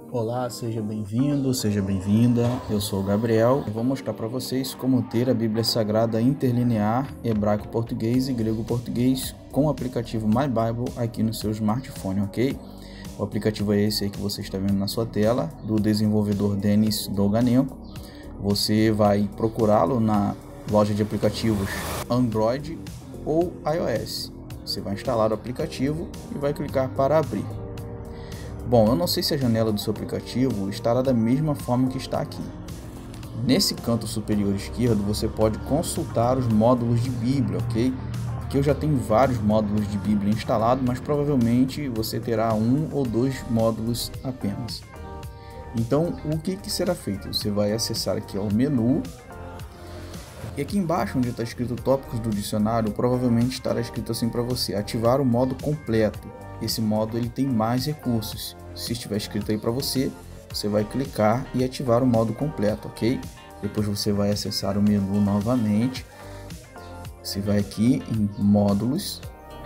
Olá, seja bem-vindo, seja bem-vinda. Eu sou o Gabriel e vou mostrar para vocês como ter a Bíblia Sagrada interlinear hebraico-português e grego-português com o aplicativo My Bible aqui no seu smartphone, ok? O aplicativo é esse aí que você está vendo na sua tela, do desenvolvedor Denis Dolganenko. Você vai procurá-lo na loja de aplicativos Android ou iOS. Você vai instalar o aplicativo e vai clicar para abrir. Bom, eu não sei se a janela do seu aplicativo estará da mesma forma que está aqui. Nesse canto superior esquerdo, você pode consultar os módulos de Bíblia, ok? Aqui eu já tenho vários módulos de Bíblia instalados, mas provavelmente você terá um ou dois módulos apenas. Então, o que será feito? Você vai acessar aqui ao menu, e aqui embaixo, onde está escrito tópicos do dicionário, provavelmente estará escrito assim para você: ativar o modo completo. Esse modo ele tem mais recursos. Se estiver escrito aí para você, você vai clicar e ativar o modo completo, ok? Depois você vai acessar o menu novamente. Você vai aqui em módulos.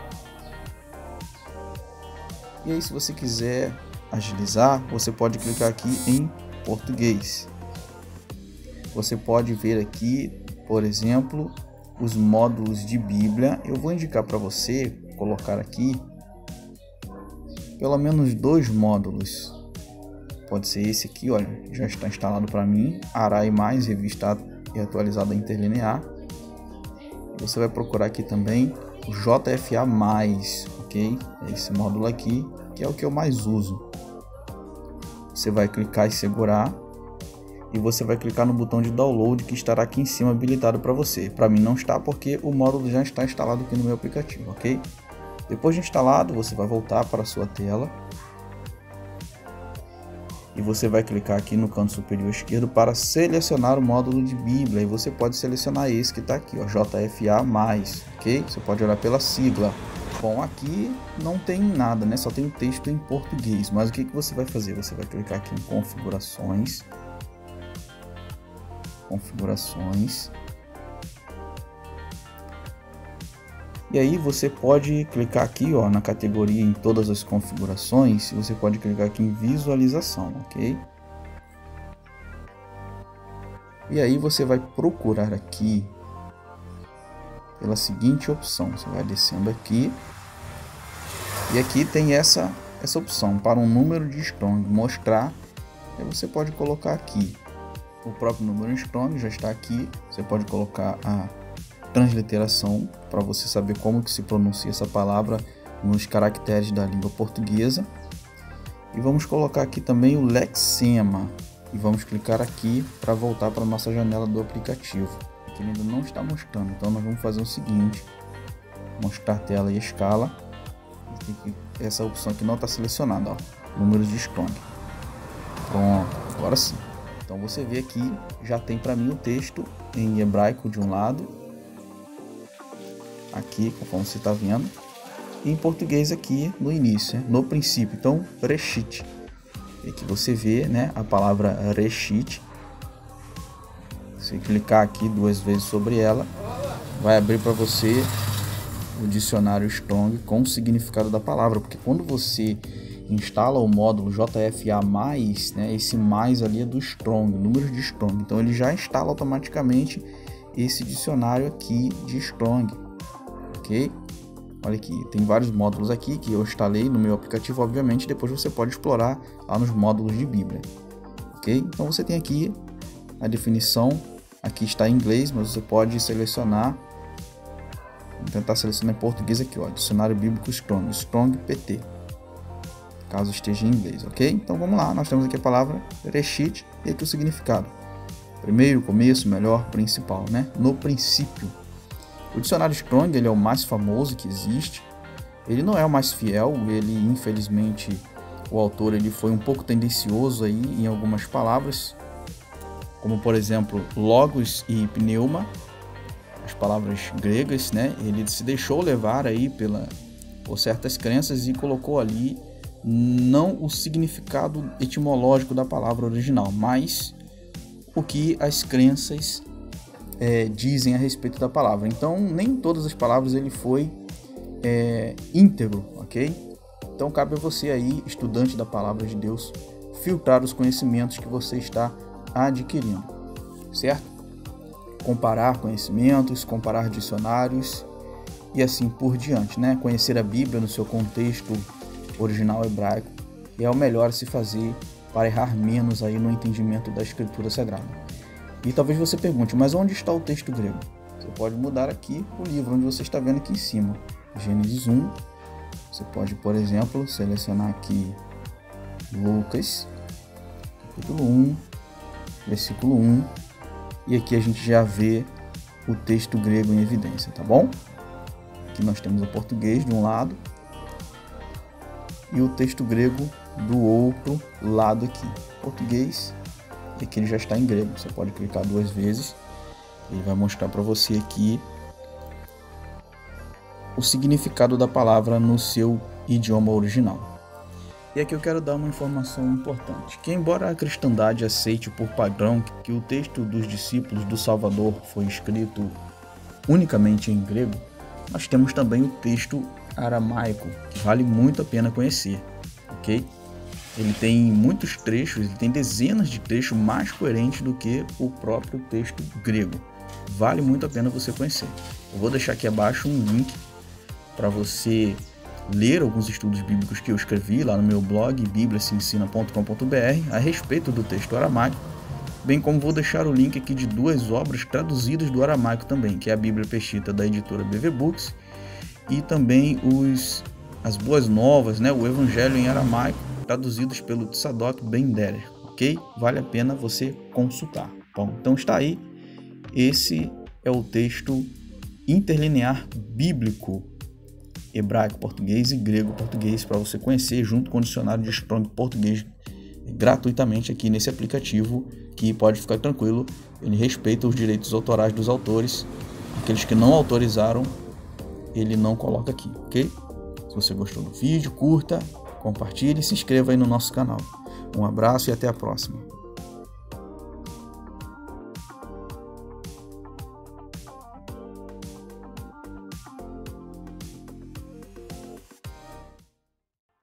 E aí, se você quiser agilizar, você pode clicar aqui em português. Você pode ver aqui, por exemplo, os módulos de Bíblia. Eu vou indicar para você colocar aqui pelo menos dois módulos. Pode ser esse aqui, olha, já está instalado para mim, Arai Mais, revista e atualizada interlinear. Você vai procurar aqui também o JFA+, ok? É esse módulo aqui, que é o que eu mais uso. Você vai clicar e segurar, e você vai clicar no botão de download que estará aqui em cima habilitado para você. Para mim não está, porque o módulo já está instalado aqui no meu aplicativo, ok? Depois de instalado, você vai voltar para a sua tela e você vai clicar aqui no canto superior esquerdo para selecionar o módulo de Bíblia, e você pode selecionar esse que está aqui, ó, JFA+, ok? Você pode olhar pela sigla. Bom, aqui não tem nada, né? Só tem o texto em português, mas o que você vai fazer? Você vai clicar aqui em configurações, e aí você pode clicar aqui, ó, na categoria em todas as configurações, e você pode clicar aqui em visualização, ok? E aí você vai procurar aqui pela seguinte opção. Você vai descendo aqui, e aqui tem essa opção para um número de Strong mostrar. Aí você pode colocar aqui o próprio número Strong, já está aqui. Você pode colocar a transliteração para você saber como que se pronuncia essa palavra nos caracteres da língua portuguesa. E vamos colocar aqui também o lexema, e vamos clicar aqui para voltar para a nossa janela do aplicativo. Aqui ele ainda não está mostrando, então nós vamos fazer o seguinte: mostrar tela e escala. Essa opção aqui não está selecionada, ó, números de Strong. Pronto, agora sim. Então você vê aqui, já tem para mim o texto em hebraico de um lado, aqui, conforme você está vendo, e em português aqui no início, né? No princípio. Então, Reshit. E aqui você vê, né, a palavra Reshit. Se clicar aqui duas vezes sobre ela, vai abrir para você o dicionário Strong com o significado da palavra, porque quando você instala o módulo JFA+, né, esse mais ali é do Strong, números de Strong. Então ele já instala automaticamente esse dicionário aqui de Strong, ok? Olha aqui, tem vários módulos aqui que eu instalei no meu aplicativo. Obviamente depois você pode explorar lá nos módulos de Bíblia, ok? Então você tem aqui a definição, aqui está em inglês, mas você pode selecionar. Vou tentar selecionar em português aqui, ó, dicionário bíblico Strong, Strong PT, caso esteja em inglês, ok? Então vamos lá, nós temos aqui a palavra Reshit e aqui o significado: primeiro, começo, melhor, principal, né? No princípio. O dicionário Strong, ele é o mais famoso que existe. Ele não é o mais fiel, ele, infelizmente, o autor ele foi um pouco tendencioso aí em algumas palavras, como por exemplo logos e pneuma, as palavras gregas, né? Ele se deixou levar aí por certas crenças e colocou ali não o significado etimológico da palavra original, mas o que as crenças dizem a respeito da palavra. Então nem todas as palavras ele foi íntegro, ok? Então cabe a você aí, estudante da palavra de Deus, filtrar os conhecimentos que você está adquirindo, certo? Comparar conhecimentos, comparar dicionários e assim por diante, né? Conhecer a Bíblia no seu contexto original hebraico é o melhor a se fazer para errar menos aí no entendimento da Escritura Sagrada. E talvez você pergunte, mas onde está o texto grego? Você pode mudar aqui o livro, onde você está vendo aqui em cima, Gênesis 1. Você pode, por exemplo, selecionar aqui Lucas, capítulo 1, versículo 1, e aqui a gente já vê o texto grego em evidência, tá bom? Aqui nós temos o português de um lado e o texto grego do outro lado aqui. Português, e aqui ele já está em grego. Você pode clicar 2 vezes, ele vai mostrar para você aqui o significado da palavra no seu idioma original. E aqui eu quero dar uma informação importante, que embora a cristandade aceite por padrão que o texto dos discípulos do Salvador foi escrito unicamente em grego, nós temos também o texto aramaico, que vale muito a pena conhecer, ok? Ele tem muitos trechos, ele tem dezenas de trechos mais coerentes do que o próprio texto grego. Vale muito a pena você conhecer. Eu vou deixar aqui abaixo um link para você ler alguns estudos bíblicos que eu escrevi lá no meu blog bibliaseensina.com.br a respeito do texto aramaico, bem como vou deixar o link aqui de 2 obras traduzidas do aramaico também, que é a Bíblia Peshitta da editora BV Books e também as Boas Novas, né, o Evangelho em aramaico, traduzidos pelo Tzadok Ben Derer, ok? Vale a pena você consultar. Bom, então está aí, esse é o texto interlinear bíblico hebraico português e grego português para você conhecer, junto com o dicionário de Strong português gratuitamente aqui nesse aplicativo, que pode ficar tranquilo, ele respeita os direitos autorais dos autores, aqueles que não autorizaram ele não coloca aqui, ok? Se você gostou do vídeo, curta, compartilhe e se inscreva aí no nosso canal. Um abraço e até a próxima.